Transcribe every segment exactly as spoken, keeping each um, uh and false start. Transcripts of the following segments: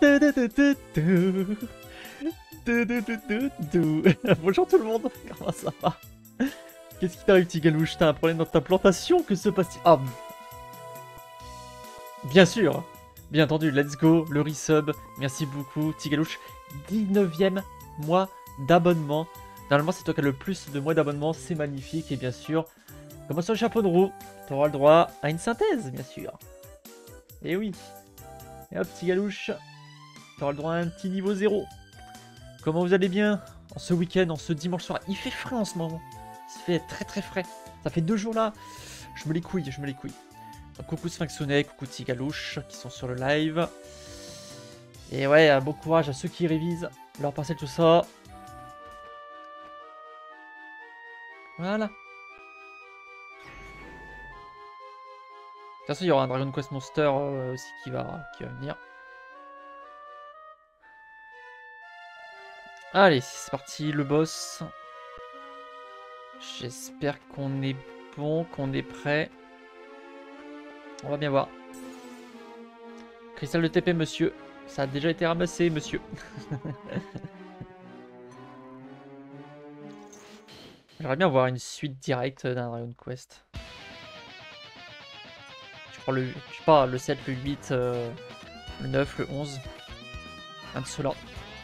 Bonjour tout le monde, comment ça va? Qu'est-ce qui t'arrive, Tigalouche? T'as un problème dans ta plantation? Que se passe-t-il? Ah, bien sûr, bien entendu, let's go, le resub, merci beaucoup, Tigalouche. dix-neuvième mois d'abonnement. Normalement, c'est toi qui as le plus de mois d'abonnement, c'est magnifique. Et bien sûr, comme sur le chapeau de roue, tu auras le droit à une synthèse, bien sûr. Et oui. Et hop, Tigalouche, tu auras le droit à un petit niveau zéro. Comment vous allez bien en ce week-end, en ce dimanche soir? Il fait frais en ce moment. Il fait très très frais. Ça fait deux jours là. Je me les couilles, je me les couilles. Donc, coucou Sphinxonet, coucou Tigalouche qui sont sur le live. Et ouais, bon courage à ceux qui révisent leur parcelle, tout ça. Voilà. De toute façon, il y aura un Dragon Quest Monster euh, aussi qui va, qui va venir. Allez, c'est parti, le boss. J'espère qu'on est bon, qu'on est prêt. On va bien voir. Cristal de T P, monsieur. Ça a déjà été ramassé, monsieur. J'aimerais bien voir une suite directe d'un Dragon Quest. Je prends le, je sais pas, le sept, le huit, euh, le neuf, le onze. Un de ceux-là.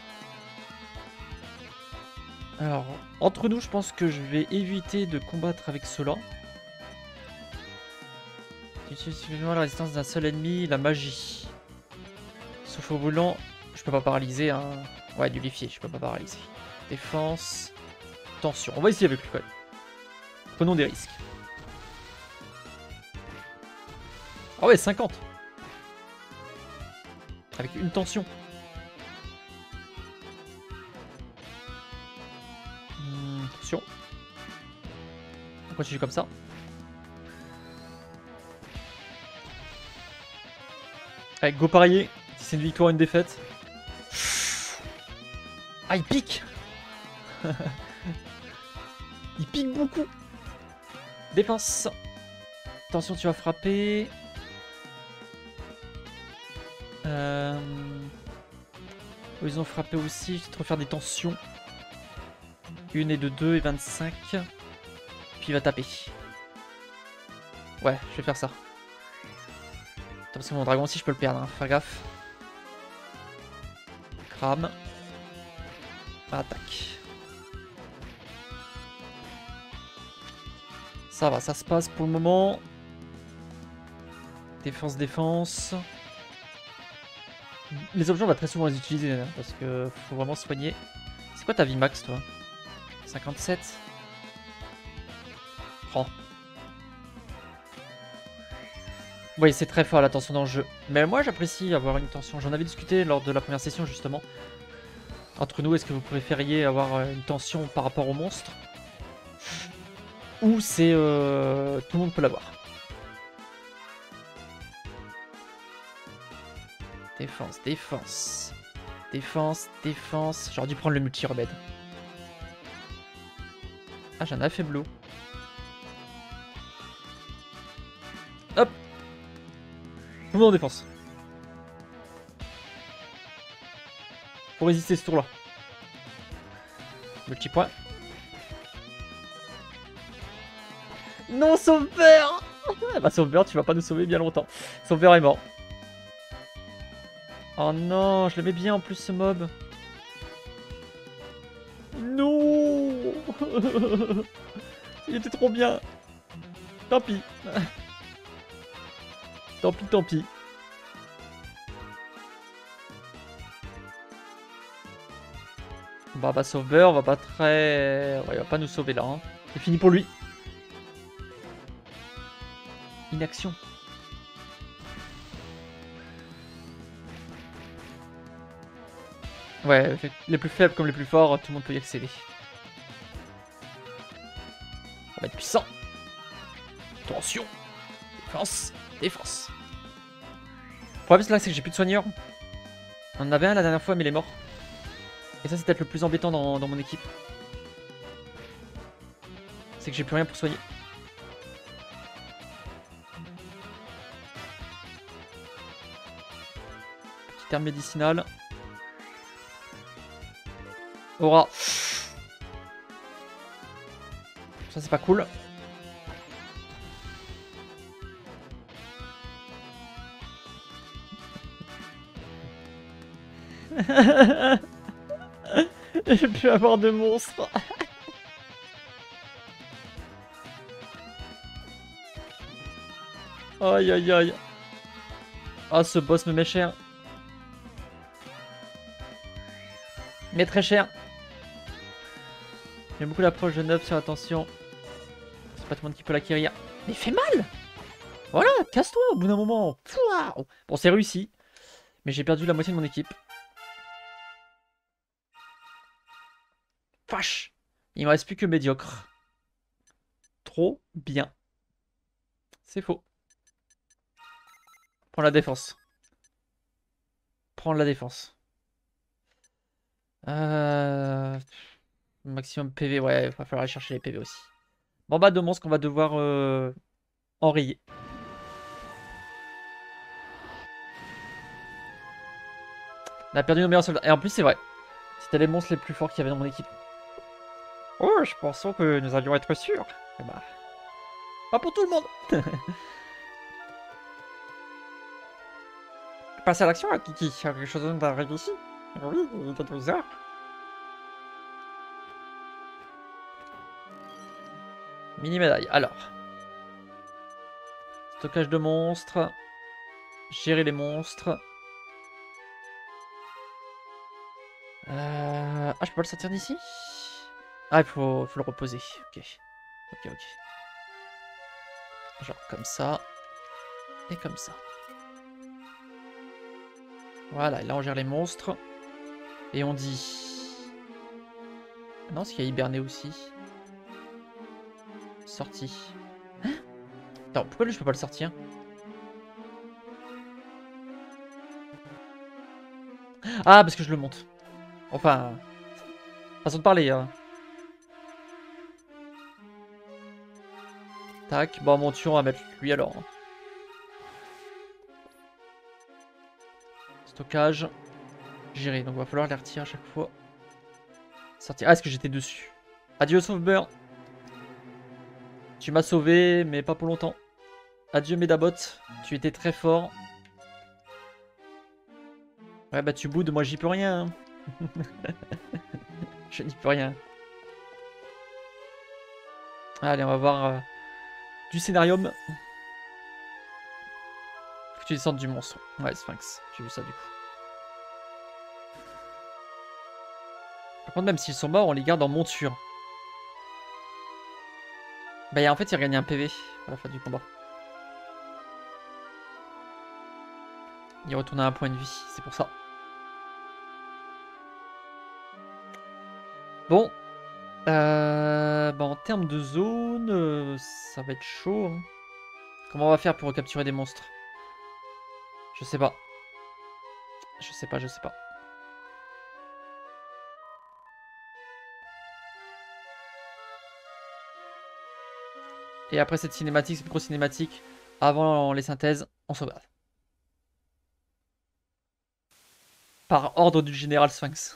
Alors, entre nous, je pense que je vais éviter de combattre avec ceux-là. Suivant la résistance d'un seul ennemi, la magie. Souffle roulant, je peux pas paralyser, hein. Ouais, du lifier, je peux pas paralyser. Défense, tension. On va essayer avec lui quand même. Prenons des risques. Ah ouais, cinquante. Avec une tension. Hmm, tension. On continue comme ça. Allez, go parier. Si c'est une victoire, une défaite. Ah, il pique. Il pique beaucoup. Défense. Attention, tu vas frapper. Euh... Ils ont frappé aussi. Je vais te refaire des tensions. Une et de deux et vingt-cinq. Puis il va taper. Ouais, je vais faire ça. Attends, parce que mon dragon aussi, je peux le perdre. Hein. Faire gaffe. Crame. Attaque. Ça va, ça se passe pour le moment. Défense, défense. Les objets, on va très souvent les utiliser, hein, parce que faut vraiment soigner. C'est quoi ta vie max, toi? cinquante-sept. Oh. Oui, c'est très fort la tension dans le jeu. Mais moi, j'apprécie avoir une tension. J'en avais discuté lors de la première session, justement. Entre nous, est-ce que vous préfériez avoir une tension par rapport au monstre? Ou c'est... Euh, tout le monde peut l'avoir. Défense, défense. Défense, défense. J'aurais dû prendre le multi-remède. Ah, j'ai un affaiblo. Hop. Tout le monde en défense. Faut résister ce tour-là. Multi-point. Non, Sauveur. Bah, Sauveur, tu vas pas nous sauver bien longtemps. Sauveur est mort. Oh non, je l'aimais bien en plus ce mob. Non. Il était trop bien. Tant pis. Tant pis, tant pis. Bah, bah, Sauveur va pas très... Ouais, il va pas nous sauver là. Hein. C'est fini pour lui. Inaction. Ouais, les plus faibles comme les plus forts, tout le monde peut y accéder. On va être puissant. Attention. Défense. Défense. Le problème là, c'est que j'ai plus de soigneurs. On en avait un la dernière fois, mais il est mort. Et ça, c'est peut-être le plus embêtant dans, dans mon équipe. C'est que j'ai plus rien pour soigner. Terme médicinal. Aura. Ça c'est pas cool. J'ai pu avoir de monstres. Aïe aïe aïe. Ah, ce boss me met cher. Mais très cher. J'aime beaucoup l'approche de neuf sur attention. C'est pas tout le monde qui peut l'acquérir. Mais il fait mal. Voilà, casse-toi au bout d'un moment. Pouah. Bon, c'est réussi. Mais j'ai perdu la moitié de mon équipe. Vache. Il me reste plus que médiocre. Trop bien. C'est faux. Prends la défense. Prends la défense. Euh... Maximum P V, ouais, il va falloir aller chercher les P V aussi. Bon bah de monstres qu'on va devoir euh, enrayer. On a perdu nos meilleurs soldats. Et en plus c'est vrai. C'était les monstres les plus forts qu'il y avait dans mon équipe. Oh, je pensais que nous allions être sûrs. Eh bah... Pas pour tout le monde. Passe à l'action, Kiki. Il y a quelque chose d'arriver ici. Oui, il est douze heures. Mini médaille. Alors. Stockage de monstres. Gérer les monstres. Euh... Ah, je peux pas le sortir d'ici? Ah, il faut, faut le reposer. Ok. Ok, ok. Genre comme ça. Et comme ça. Voilà, et là on gère les monstres. Et on dit... Non, parce qu'il y a hiberné aussi. Sorti. Hein? Attends, pourquoi lui je peux pas le sortir? Ah, parce que je le monte. Enfin... Façon de parler, hein. Tac, bon, monture, on va mettre lui alors. Stockage. Gérer, donc il va falloir les retirer à chaque fois. Sortir. Ah, est-ce que j'étais dessus? Adieu, Sauvebeur. Tu m'as sauvé, mais pas pour longtemps. Adieu, Medabot. Tu étais très fort. Ouais, bah tu boudes, moi j'y peux rien. Hein. Je n'y peux rien. Allez, on va voir euh, du scénarium. Faut que tu descendes du monstre. Ouais, Sphinx. J'ai vu ça du coup. Par contre, même s'ils sont morts, on les garde en monture. Bah, en fait, il regagne un P V à la fin du combat. Il retourne à un point de vie, c'est pour ça. Bon. Euh, bah, en termes de zone, euh, ça va être chaud. Hein. Comment on va faire pour capturer des monstres? Je sais pas. Je sais pas, je sais pas. Et après cette cinématique, cette grosse cinématique, avant les synthèses, on sauvegarde. Par ordre du général Sphinx.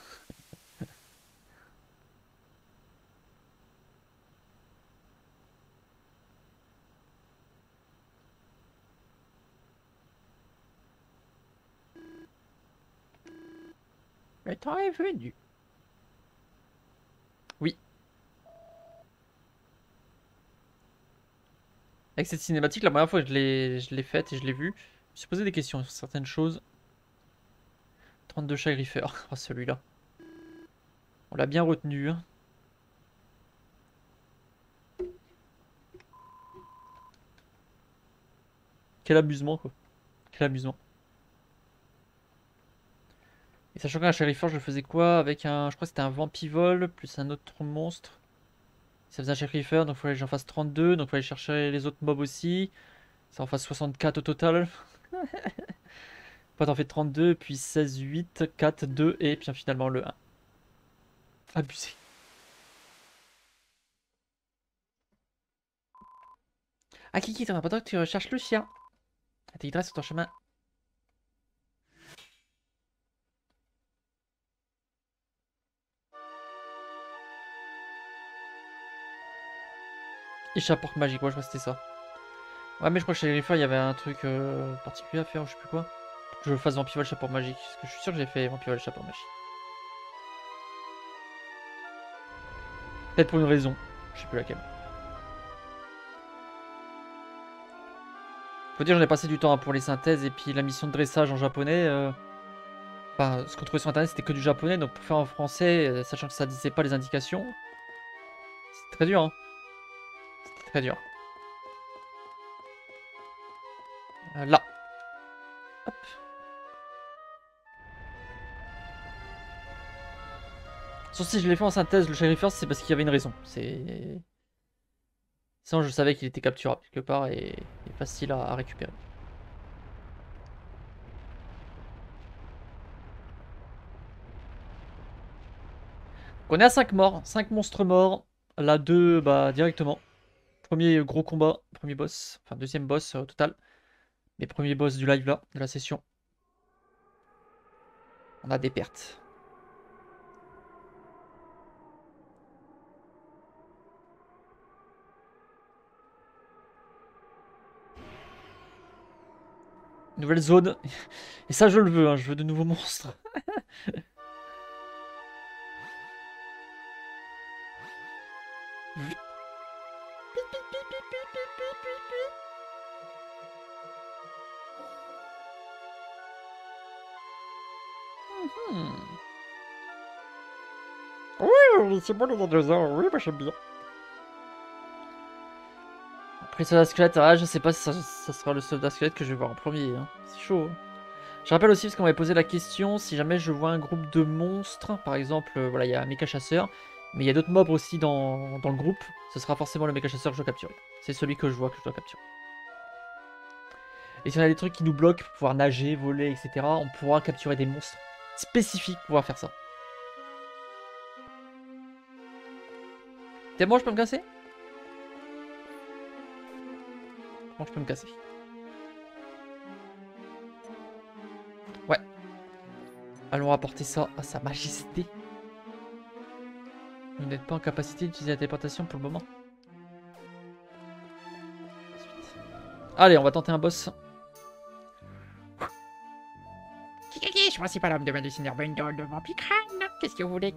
Le temps est venu. Oui. Avec cette cinématique, la première fois que je l'ai faite et je l'ai vue, je me suis posé des questions sur certaines choses. trente-deux chats griffeurs. Oh, celui-là. On l'a bien retenu. Hein. Quel amusement, quoi. Quel amusement. Et sachant qu'un shérifeur, je le faisais quoi? Avec un. Je crois que c'était un vampivol plus un autre monstre. Ça faisait un shérifeur, donc il fallait que j'en fasse trente-deux. Donc il fallait chercher les autres mobs aussi. Ça en fasse soixante-quatre au total. Pas t'en fais trente-deux, puis seize, huit, quatre, deux, et puis finalement le un. Abusé. Ah Kiki, t'en as pas tant que tu recherches le chien. T'es sur ton chemin. Échappeur magique, ouais, je crois que c'était ça. Ouais, mais je crois que chez les Griffer, il y avait un truc euh, particulier à faire, ou je sais plus quoi. Faut que je fasse Vampire Échappeur magique. Parce que je suis sûr que j'ai fait Vampire Échappeur magique. Peut-être pour une raison. Je sais plus laquelle. Faut dire, j'en ai passé du temps pour les synthèses et puis la mission de dressage en japonais. Euh... Enfin, ce qu'on trouvait sur internet, c'était que du japonais. Donc pour faire en français, euh, sachant que ça disait pas les indications, c'était très dur. Hein. C'était très dur. Euh, là. Hop. Sauf si je l'ai fait en synthèse, le Sheriff First, c'est parce qu'il y avait une raison. C'est. Sinon, je savais qu'il était capturable quelque part et, et facile à, à récupérer. On est à cinq morts, cinq monstres morts. Là, deux, bah, directement. Premier gros combat, premier boss, enfin deuxième boss euh, au total. Mais premier boss du live là, de la session. On a des pertes. Nouvelle zone. Et ça, je le veux, hein, je veux de nouveaux monstres. Hmm. Oui, c'est bon les dinosaures, oui, moi j'aime bien. Après soldat squelette, ah, je sais pas si ça, ça sera le soldat squelette que je vais voir en premier. Hein. C'est chaud. Hein. Je rappelle aussi, parce qu'on m'avait posé la question, si jamais je vois un groupe de monstres, par exemple, euh, voilà, il y a un méca chasseur, mais il y a d'autres mobs aussi dans, dans le groupe, ce sera forcément le méca chasseur que je dois capturer. C'est celui que je vois que je dois capturer. Et si on a des trucs qui nous bloquent pour pouvoir nager, voler, et cetera, on pourra capturer des monstres spécifiques pour pouvoir faire ça. T'es bon, je peux me casser? Bon, je peux me casser. Ouais. Allons rapporter ça à sa majesté. Vous n'êtes pas en capacité d'utiliser la téléportation pour le moment. Ensuite. Allez, on va tenter un boss. Kikiki, je suis pas l'homme de main du Seigneur Bundle de Vampicrane. Qu'est-ce que vous voulez?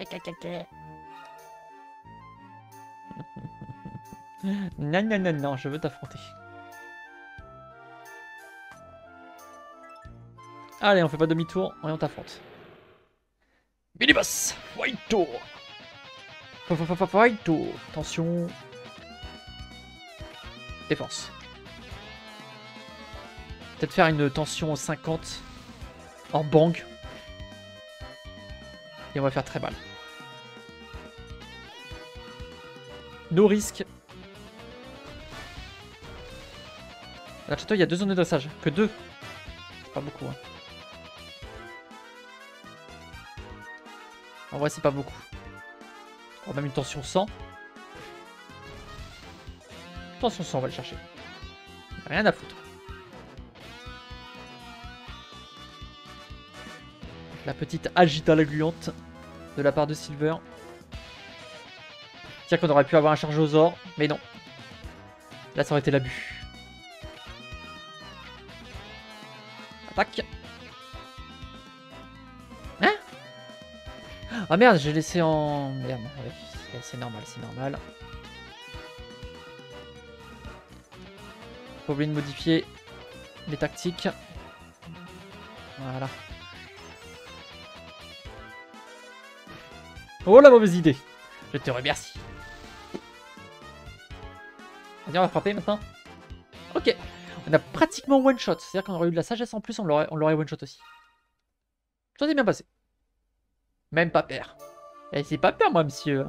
Non, non, non, non, je veux t'affronter. Allez, on fait pas demi-tour, et on t'affronte. Mini-boss, fight tour. Fight tour. Attention. Défense. Peut-être faire une tension cinquante en bang. Et on va faire très mal. No risque. Dans le château, il y a deux zones de dressage. Que deux. C'est pas beaucoup. Hein. En vrai, c'est pas beaucoup. On a même une tension cent. Tension cent, on va le chercher. Rien à foutre. La petite agita la gluante de la part de Silver. C'est-à-dire qu'on aurait pu avoir un chargeosaure, mais non. Là, ça aurait été l'abus. Attaque. Hein? Ah merde, j'ai laissé en... Merde, ouais, c'est normal, c'est normal. Faut oublier de modifier les tactiques. Voilà. Oh la mauvaise idée. Je te remercie. Vas-y, on va frapper maintenant. Ok. On a pratiquement one shot. C'est-à-dire qu'on aurait eu de la sagesse en plus, on l'aurait one shot aussi. Ça s'est bien passé. Même pas peur. Eh, c'est pas peur, moi, monsieur.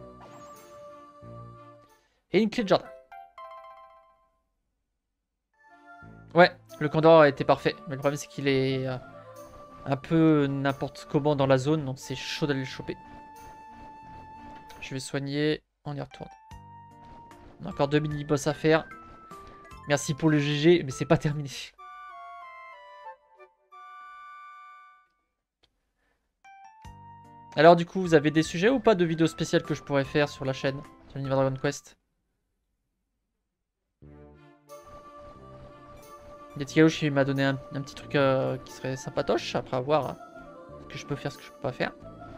Et une clé de jardin. Ouais, le Condor a été parfait. Mais le problème, c'est qu'il est euh, un peu n'importe comment dans la zone. Donc, c'est chaud d'aller le choper. Je vais soigner. On y retourne. On a encore deux mini-boss à faire. Merci pour le G G, mais c'est pas terminé. Alors du coup, vous avez des sujets ou pas de vidéos spéciales que je pourrais faire sur la chaîne, sur l'univers Dragon Quest? Yatigalouche il m'a donné un, un petit truc euh, qui serait sympatoche. Après avoir hein, ce que je peux faire, ce que je peux pas faire.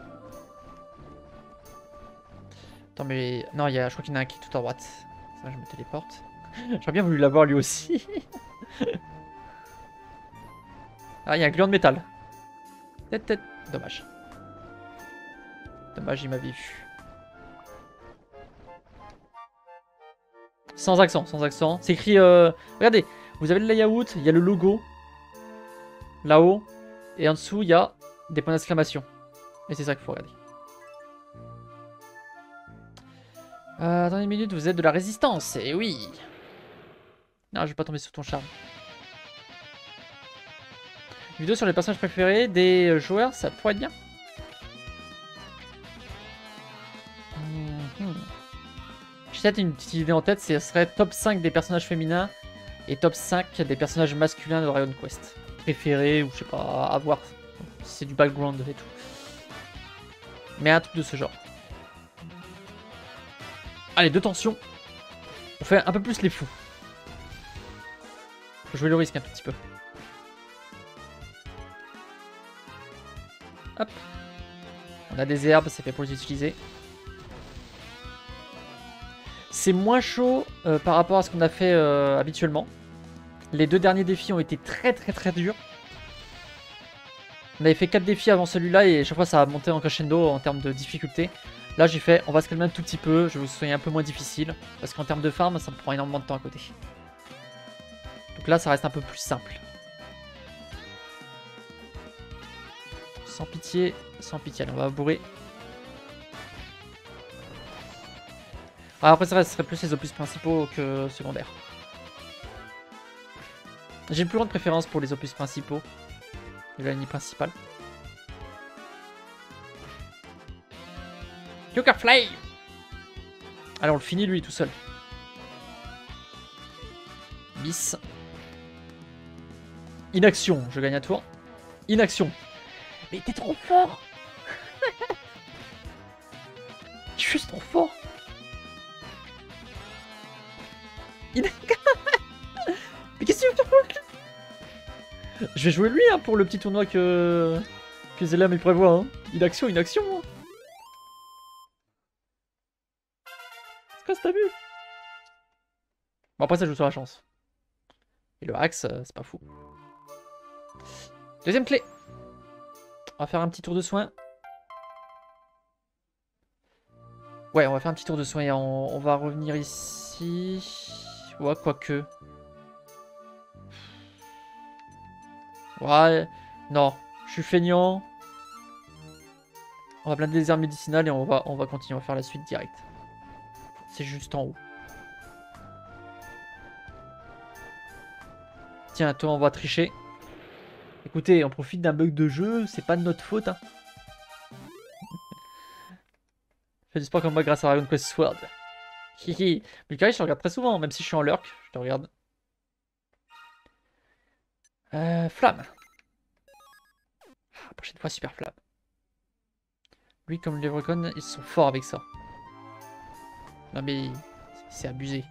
Attends mais... Non, il y a... je crois qu'il y en a un qui est tout à droite. Ça, je me téléporte. J'aurais bien voulu l'avoir lui aussi. Ah, il y a un gland de métal. Tête, tête. Dommage. Dommage, il m'avait vu. Sans accent, sans accent. C'est écrit... Euh... Regardez, vous avez le layout, il y a le logo. Là-haut. Et en dessous, il y a des points d'exclamation. Et c'est ça qu'il faut regarder. Euh, attendez une minute, vous êtes de la résistance. Et oui. Non, je vais pas tomber sous ton charme. Une vidéo sur les personnages préférés des joueurs, ça pourrait être bien. Mmh. J'ai peut-être une petite idée en tête, ce serait top cinq des personnages féminins et top cinq des personnages masculins de Dragon Quest. Préférés ou je sais pas, à voir. C'est du background et tout. Mais un truc de ce genre. Allez, deux tensions. On fait un peu plus les fous. Faut jouer le risque un tout petit peu. Hop. On a des herbes, c'est fait pour les utiliser. C'est moins chaud euh, par rapport à ce qu'on a fait euh, habituellement. Les deux derniers défis ont été très très très durs. On avait fait quatre défis avant celui-là et chaque fois ça a monté en crescendo en termes de difficulté. Là j'ai fait, on va se calmer un tout petit peu, je vais vous soigner un peu moins difficile. Parce qu'en termes de farm, ça me prend énormément de temps à côté. Donc là ça reste un peu plus simple. Sans pitié, sans pitié. Allez, on va bourrer. Alors après ça serait plus les opus principaux que secondaires. J'ai une plus grande préférence pour les opus principaux et la ligne principale. Jokerfly. Alors on le finit lui tout seul. Bis. Inaction, je gagne un tour. Inaction. Mais t'es trop fort. Je suis trop fort. Il... Mais qu'est-ce que tu veux? Je vais jouer lui hein, pour le petit tournoi que que Zella me prévoit. Hein. Inaction, inaction. Hein. C'est quoi cet abus? Bon après ça joue sur la chance. Et le axe, euh, c'est pas fou. Deuxième clé. On va faire un petit tour de soin. Ouais, on va faire un petit tour de soin et on, on va revenir ici. Ouais, quoique. Ouais, non, je suis feignant. On va blinder les armes médicinales et on va, on va continuer, on va faire la suite direct. C'est juste en haut. Tiens, toi, on va tricher. Écoutez, on profite d'un bug de jeu, c'est pas de notre faute. Hein. Fais du sport comme moi grâce à Dragon Quest Sword. Hihi. Bulgari, je te regarde très souvent, même si je suis en lurk, je te regarde. Euh, flamme. Ah, prochaine fois, super flamme. Lui, comme les Leprechaun, ils sont forts avec ça. Non mais, c'est abusé.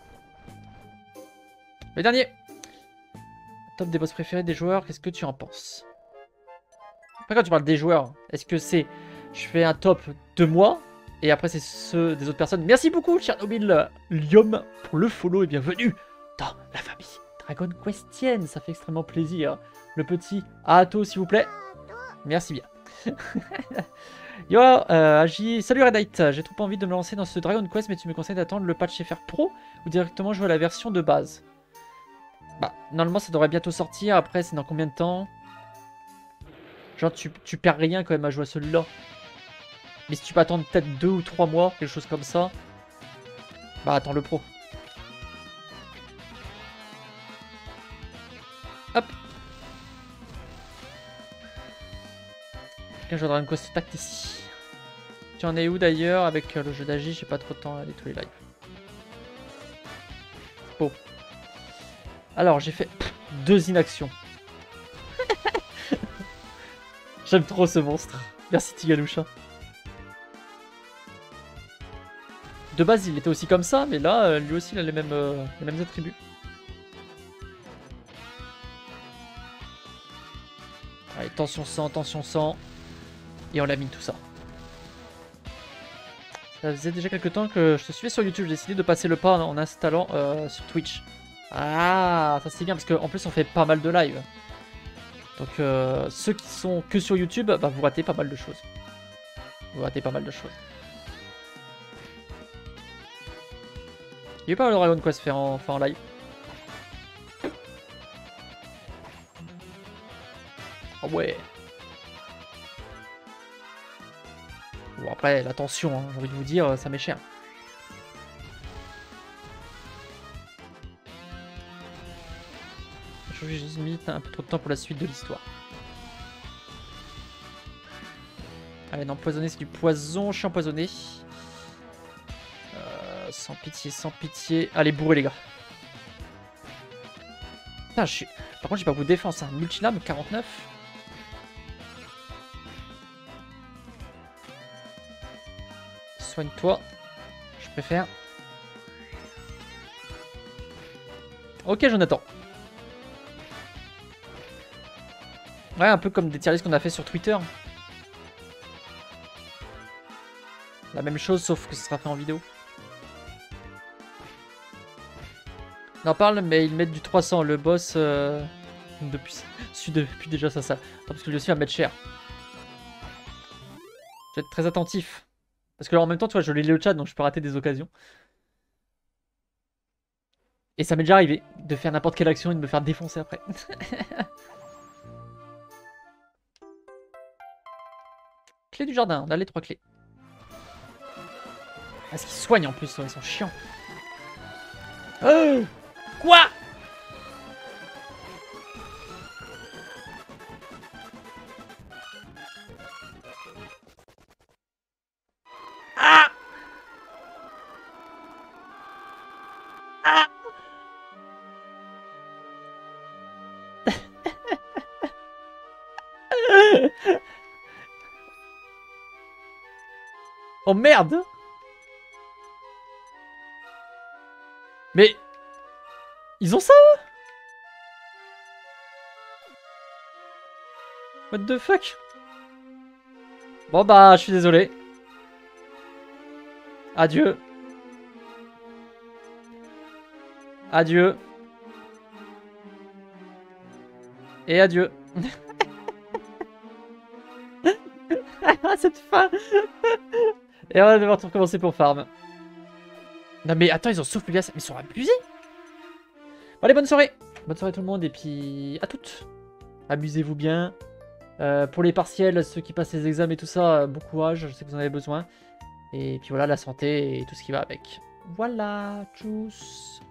Le dernier. Top des boss préférés des joueurs, qu'est-ce que tu en penses? Après, quand tu parles des joueurs, est-ce que c'est... Je fais un top de moi, et après c'est ceux des autres personnes. Merci beaucoup, Chernobyl Lium, pour le follow et bienvenue dans la famille Dragon Questienne. Ça fait extrêmement plaisir. Le petit Ato, s'il vous plaît. Merci bien. Yo, euh, Agi. Salut Redite. J'ai trop envie de me lancer dans ce Dragon Quest, mais tu me conseilles d'attendre le patch F R Pro ou directement jouer à la version de base? Bah, normalement ça devrait bientôt sortir. Après, c'est dans combien de temps? Genre, tu, tu perds rien quand même à jouer à celui-là. Mais si tu peux attendre peut-être deux ou trois mois, quelque chose comme ça, bah attends le pro. Hop. Quelqu'un joue à Dragon Quest Tact ici. Tu en es où d'ailleurs avec le jeu d'Agi? J'ai pas trop de temps à aller tous les lives. Bon. Alors j'ai fait pff, deux inactions. J'aime trop ce monstre. Merci Tigaloucha. De base, il était aussi comme ça, mais là, lui aussi, il a les mêmes, euh, les mêmes attributs. Allez, tension sang, tension sang. Et on l'a mis tout ça. Ça faisait déjà quelques temps que je te suivais sur YouTube. J'ai décidé de passer le pas en, en installant euh, sur Twitch. Ah, ça c'est bien parce qu'en plus on fait pas mal de live. Donc euh, ceux qui sont que sur YouTube, bah, vous ratez pas mal de choses. Vous ratez pas mal de choses. Il y a eu pas mal de Dragon Quest faire en, faire en live. Ah ouais. Bon après, la tension, hein, j'ai envie de vous dire, ça m'est cher. J'ai juste mis un peu trop de temps pour la suite de l'histoire. Allez, non, empoisonné, c'est du poison. Je suis empoisonné. Euh, sans pitié, sans pitié. Allez, bourrez les gars. Putain, je suis... Par contre, j'ai pas beaucoup de défense. Hein. Multilame, quarante-neuf. Soigne-toi. Je préfère. Ok, Jonathan. Ouais, un peu comme des tier lists qu'on a fait sur Twitter. La même chose, sauf que ce sera fait en vidéo. On en parle, mais ils mettent du trois cents. Le boss, euh, depuis, depuis déjà ça, ça. Attends, parce que lui aussi va me mettre cher. Je vais être très attentif. Parce que là, en même temps, tu vois, je lis le chat, donc je peux rater des occasions. Et ça m'est déjà arrivé de faire n'importe quelle action et de me faire défoncer après. Clé du jardin, on a les trois clés. Ah, ce qu'ils soignent en plus, ils sont chiants. Oh quoi? Ah ah oh merde. Mais ils ont ça eux? What the fuck? Bon bah je suis désolé. Adieu. Adieu. Et adieu. Cette fin. Et on va devoir tout recommencer pour farm. Non mais attends, ils ont sauf Pugas, mais ils sont abusés. Bon, allez, bonne soirée. Bonne soirée tout le monde et puis à toutes. Amusez-vous bien. Euh, pour les partiels, ceux qui passent les examens et tout ça, bon courage, je sais que vous en avez besoin. Et puis voilà, la santé et tout ce qui va avec. Voilà, tchuss.